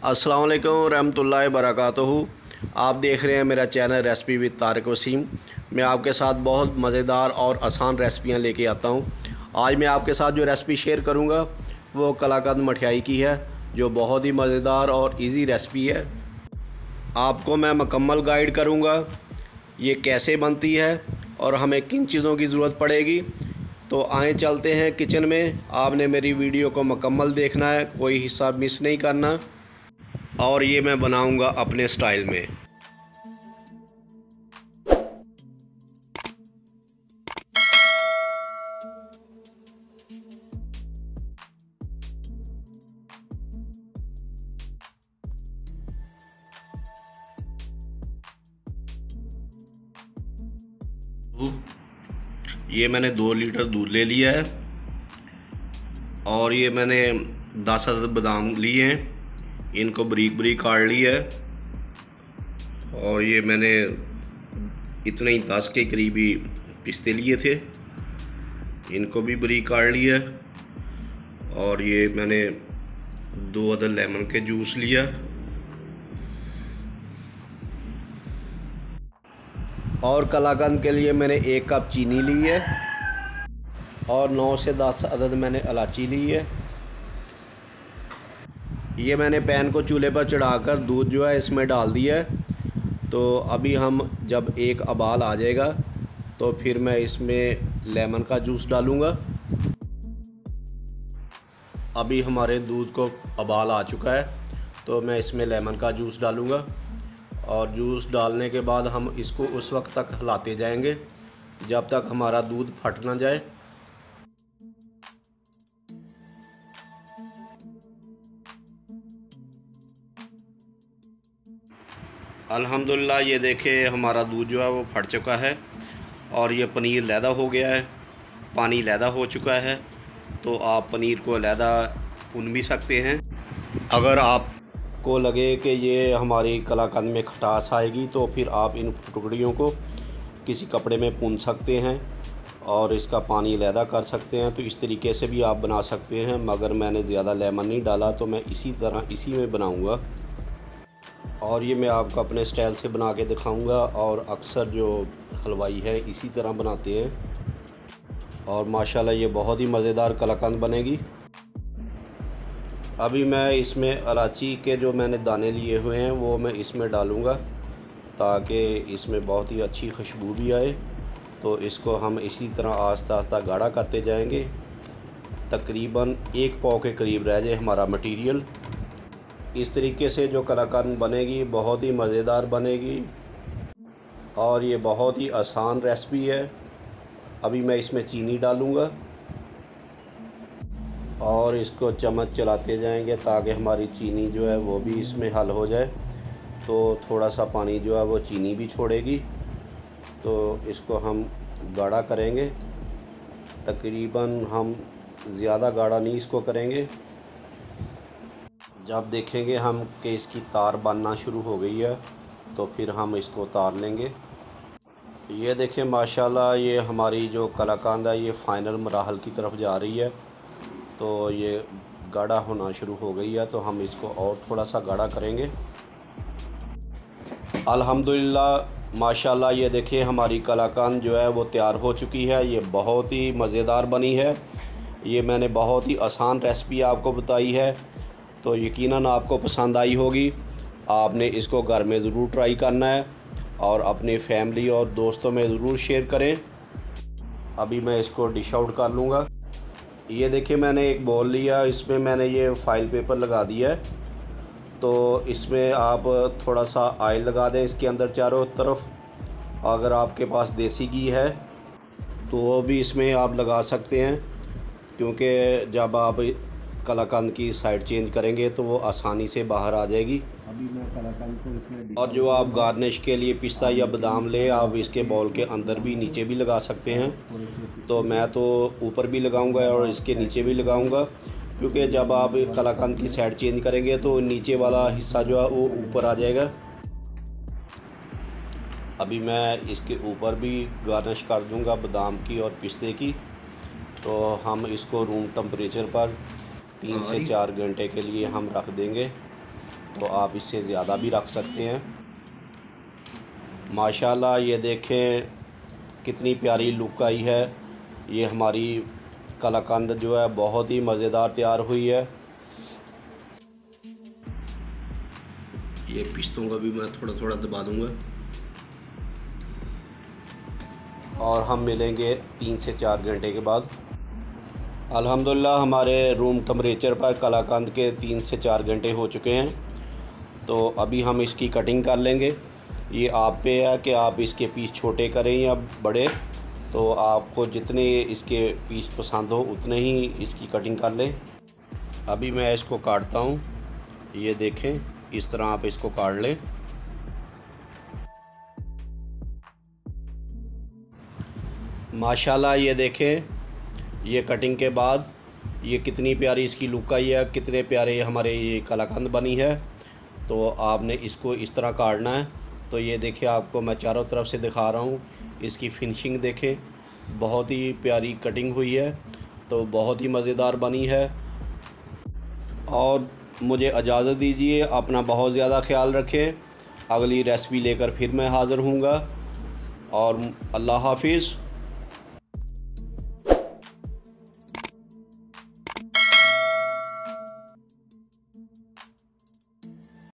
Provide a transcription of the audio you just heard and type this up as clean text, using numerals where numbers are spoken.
अस्सलाम वालेकुम रहमतुल्लाहि बरकातहू। आप देख रहे हैं मेरा channel recipe with Tariq Wasim. मैं आपके साथ बहुत मज़ेदार और आसान रेसिपियां लेके आता हूं। आज मैं आपके साथ जो रेसिपी शेयर करूंगा वो कलाकंद मठियाई की है, जो बहुत ही मज़ेदार और इजी रेसिपी है। आपको मैं मुकम्मल गाइड करूंगा ये कैसे बनती है और हमें किन चीज़ों की ज़रूरत पड़ेगी। तो आए चलते हैं किचन में। आपने मेरी वीडियो को मुकम्मल देखना है, कोई हिस्सा मिस नहीं करना। और ये मैं बनाऊंगा अपने स्टाइल में। ये मैंने 2 लीटर दूध ले लिया है और ये मैंने 10 अदद बादाम लिए हैं, इनको बारीक बारीक काट लिया है। और ये मैंने इतने ही 10 के करीबी पिस्ते लिए थे, इनको भी बारीक काट लिया है। और ये मैंने 2 अदद लेमन के जूस लिया और कलाकंद के लिए मैंने 1 कप चीनी ली है और 9 से 10 अदद मैंने इलायची ली है। ये मैंने पैन को चूल्हे पर चढ़ाकर दूध जो है इसमें डाल दिया है। तो अभी हम जब एक उबाल आ जाएगा तो फिर मैं इसमें लेमन का जूस डालूँगा। अभी हमारे दूध को उबाल आ चुका है तो मैं इसमें लेमन का जूस डालूँगा और जूस डालने के बाद हम इसको उस वक्त तक हिलाते जाएंगे जब तक हमारा दूध फट ना जाए। अल्हम्दुलिल्लाह ये देखें हमारा दूध जो है वो फट चुका है और ये पनीर लैदा हो गया है, पानी लैदा हो चुका है। तो आप पनीर को लैदा भून भी सकते हैं। अगर आपको लगे कि ये हमारी कलाकंद में खटास आएगी तो फिर आप इन टुकड़ियों को किसी कपड़े में भून सकते हैं और इसका पानी लैदा कर सकते हैं। तो इस तरीके से भी आप बना सकते हैं, मगर मैंने ज़्यादा लेमन नहीं डाला तो मैं इसी में बनाऊँगा। और ये मैं आपको अपने स्टाइल से बना के दिखाऊंगा और अक्सर जो हलवाई है इसी तरह बनाते हैं और माशाल्लाह ये बहुत ही मज़ेदार कलाकंद बनेगी। अभी मैं इसमें इलायची के जो मैंने दाने लिए हुए हैं वो मैं इसमें डालूंगा ताकि इसमें बहुत ही अच्छी खुशबू भी आए। तो इसको हम इसी तरह आस्ता आस्ता गाढ़ा करते जाएंगे। तकरीबन 1 पाव के करीब रह जाए हमारा मटेरियल। इस तरीके से जो कलाकंद बनेगी बहुत ही मज़ेदार बनेगी और ये बहुत ही आसान रेसिपी है। अभी मैं इसमें चीनी डालूँगा और इसको चम्मच चलाते जाएंगे ताकि हमारी चीनी जो है वो भी इसमें हल हो जाए। तो थोड़ा सा पानी जो है वो चीनी भी छोड़ेगी। तो इसको हम गाढ़ा करेंगे। तकरीबन हम ज़्यादा गाढ़ा नहीं इसको करेंगे। जब देखेंगे हम कि इसकी तार बनना शुरू हो गई है तो फिर हम इसको उतार लेंगे। ये देखें माशाल्लाह ये हमारी जो कलाकंद है ये फ़ाइनल मराहल की तरफ जा रही है। तो ये गाढ़ा होना शुरू हो गई है तो हम इसको और थोड़ा सा गाढ़ा करेंगे। अल्हम्दुलिल्लाह माशाल्लाह ये देखें हमारी कलाकंद जो है वो तैयार हो चुकी है। ये बहुत ही मज़ेदार बनी है। ये मैंने बहुत ही आसान रेसिपी आपको बताई है तो यकीनन आपको पसंद आई होगी। आपने इसको घर में ज़रूर ट्राई करना है और अपने फैमिली और दोस्तों में ज़रूर शेयर करें। अभी मैं इसको डिश आउट कर लूँगा। ये देखिए मैंने एक बॉल लिया, इसमें मैंने ये फ़ाइल पेपर लगा दिया है। तो इसमें आप थोड़ा सा ऑयल लगा दें इसके अंदर चारों तरफ। अगर आपके पास देसी घी है तो वो भी इसमें आप लगा सकते हैं, क्योंकि जब आप कलाकंद की साइड चेंज करेंगे तो वो आसानी से बाहर आ जाएगी। अभी मैं कलाकंद को इसमें और जो आप गार्निश के लिए पिस्ता या बादाम लें आप इसके बॉल के अंदर भी नीचे भी लगा सकते हैं। तो मैं तो ऊपर भी लगाऊंगा और इसके नीचे भी लगाऊंगा, क्योंकि जब आप कलाकंद की साइड चेंज करेंगे तो नीचे वाला हिस्सा जो है वो ऊपर आ जाएगा। अभी मैं इसके ऊपर भी गार्निश कर दूंगा बादाम की और पिस्ते की। तो हम इसको रूम टेम्परेचर पर 3 से 4 घंटे के लिए हम रख देंगे तो आप इससे ज़्यादा भी रख सकते हैं। माशाल्लाह ये देखें कितनी प्यारी लुक आई है। ये हमारी कलाकंद जो है बहुत ही मज़ेदार तैयार हुई है। ये पिस्तों का भी मैं थोड़ा थोड़ा दबा दूंगा और हम मिलेंगे 3 से 4 घंटे के बाद। अल्हम्दुलिल्लाह हमारे रूम टेम्परेचर पर कलाकंद के 3 से 4 घंटे हो चुके हैं। तो अभी हम इसकी कटिंग कर लेंगे। ये आप पे है कि आप इसके पीस छोटे करें या बड़े, तो आपको जितने इसके पीस पसंद हो उतने ही इसकी कटिंग कर लें। अभी मैं इसको काटता हूँ। ये देखें इस तरह आप इसको काट लें। माशाल्लाह ये देखें ये कटिंग के बाद ये कितनी प्यारी इसकी लुक आई है, कितने प्यारे हमारे ये कलाकंद बनी है। तो आपने इसको इस तरह काटना है। तो ये देखिए आपको मैं चारों तरफ से दिखा रहा हूँ। इसकी फिनिशिंग देखें, बहुत ही प्यारी कटिंग हुई है, तो बहुत ही मज़ेदार बनी है। और मुझे इजाज़त दीजिए, अपना बहुत ज़्यादा ख्याल रखें। अगली रेसिपी लेकर फिर मैं हाज़िर हूँगा और अल्लाह हाफिज़।